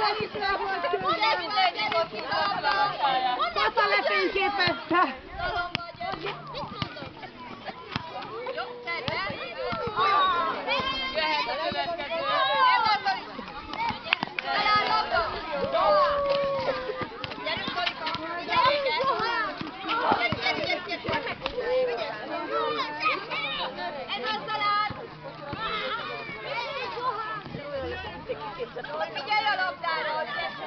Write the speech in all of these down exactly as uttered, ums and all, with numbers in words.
Felisre volt külön. Tata lefényképezte. Jöhet a következő. Gyerünk, Zolika! Ez a szalád! Figyelj a labdára,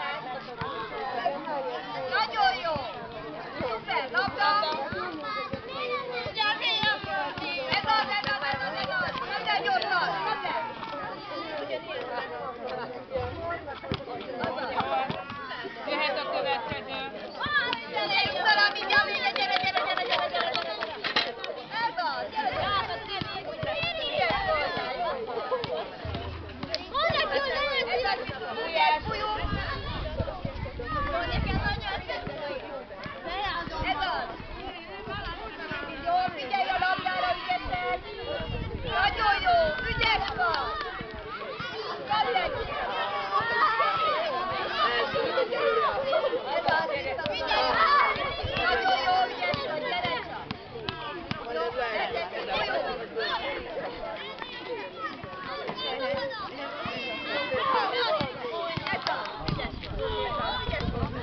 nagyon jó! Szuper, labda! Ez az, ez az, ez az, ez az! Labda gyorsan, labda! Jöhet a következő. Gyerünk szalad, mindjárt vége, gyere, gyere, gyere, gyere, gyere, gyere! Ez az, gyere, gyere! Ügyes voltál, jó? Ez az, ügyes, fújunk! Ez az! Jó, figyelj a labdára, ügyesek! Nagyon jó, ügyes vagy! Kapd egy! Ez az, figyelj! Nagyon jó, ügyes vagy, gyere csak! Jó, tetszik, jó, jó! Ez az, ügyes vagy! Ügyes vagy!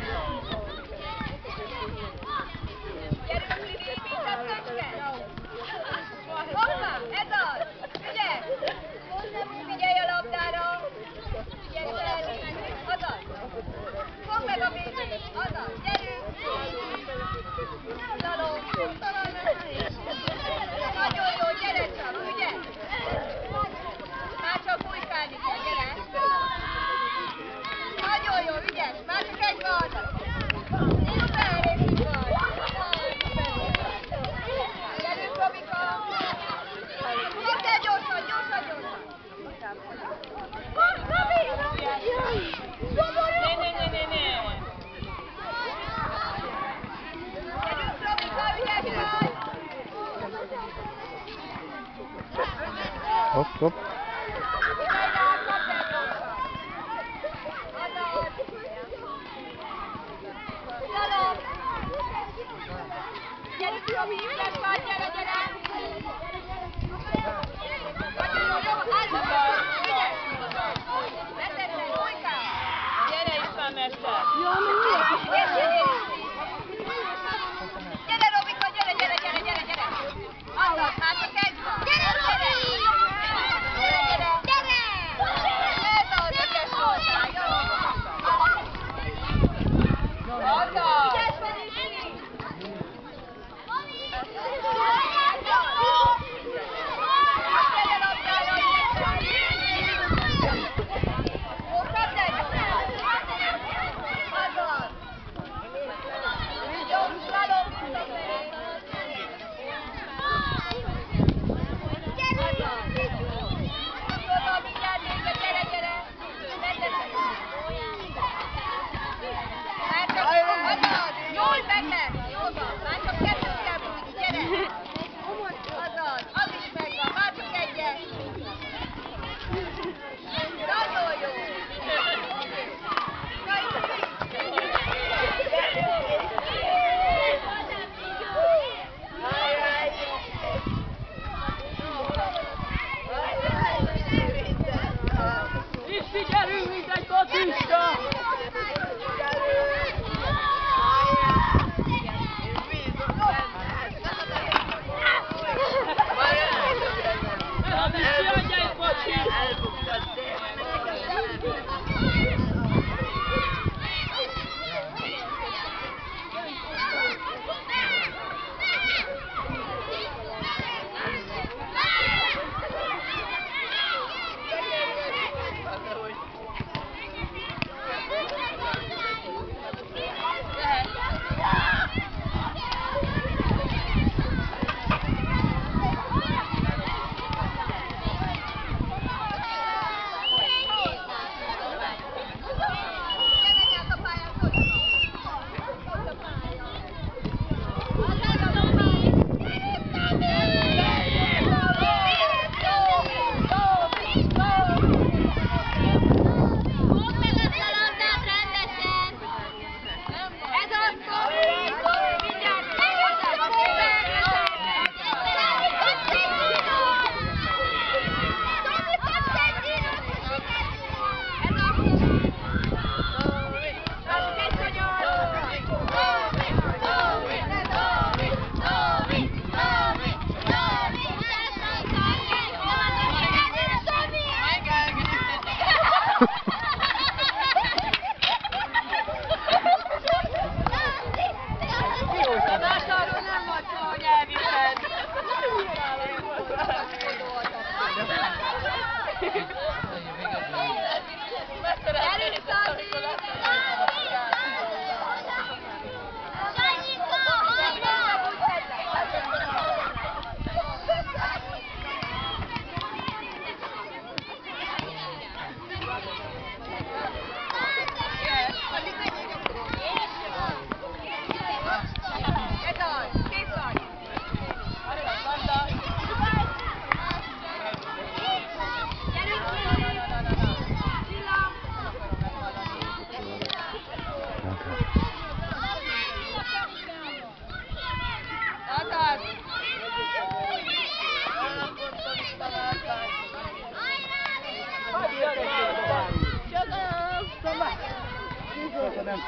Gyerünk, Livi, mindent tönkre! Hoppá, ez az! Ügyes! Figyelj a labdára! Ügyes lenni! Azaz! Fogd meg a végét! Azaz! Gyerünk! Szalom! Szalom! Nagyon jó, gyere csak! Ügyes! Már csak bujkálni kell, gyere! Nagyon jó, ügyes! Már csak egy van! Szuper, és így van! Gyerünk, Robika! Fogd el gyorsan, gyorsan, gyorsan! Robi! Ne, ne, ne, ne, ne! Gyerünk, Robika, ügyes vagy! Hopp, hopp. Figyelj rá, kapd el gyorsan! Azaz! Szalom! Gyerünk, Robi, ügyes vagy, gyere, gyere! Nagyon jó, jó, állj! Ügyes! Vezetlen, bujkál! Gyere István mester! Jó, menjél! Gyere, Robika, gyere, gyere, gyere, gyere, gyere! Azaz, már csak egy van! Gyere, Robi! Gyere, gyere! Gyere! Ez az, ügyes voltál, jó! Azaz! Ügyes vagy, Isi!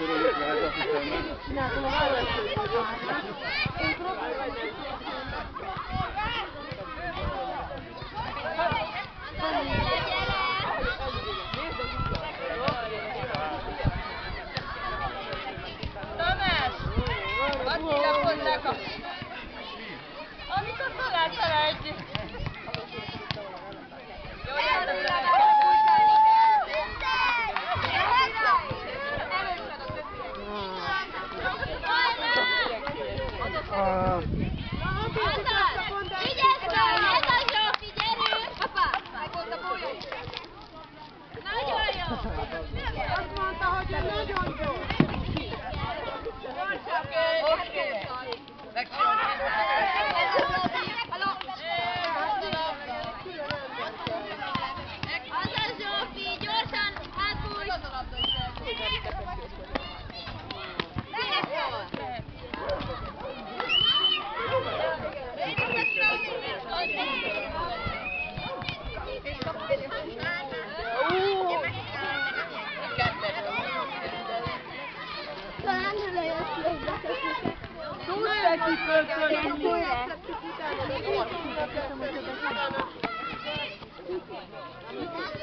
törölőt lehet azt hiszem. Csináltam a választót. Tamás! Attila hozzák a... Amikor talált vele egy... Jó, jártam Ah. Azt mondta, hogy nagyon jó. Oké. Azaz Zsófi, gyorsan átfújj! Talán lejött lögdetesnek. Tudsz neki fölkölni. Utána még